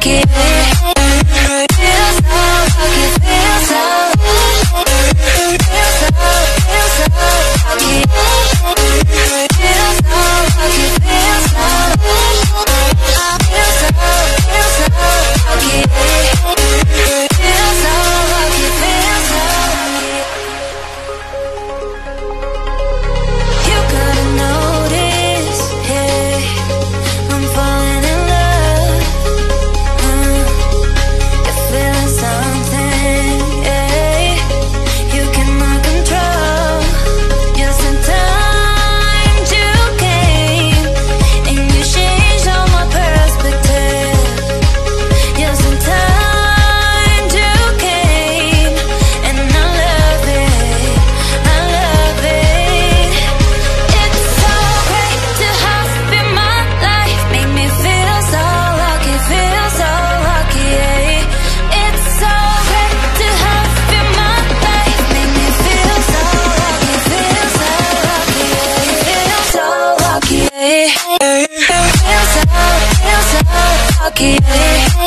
lucky. Feel so lucky, feel so lucky. Feel so lucky. Feel so lucky, feel so lucky. Feel so lucky. Feel so lucky, feel so lucky. You gotta notice, hey, I'm falling in love. You're feeling something, hey, you cannot control. You're sometimes you came and you changed all my perspective. You're sometimes you came and I love it, I love it. It's so great to have you in my life, make me feel so lucky, feel so lucky. It's so great to have you in my life, make me feel so lucky, feel so lucky, feel so lucky. Feel so lucky.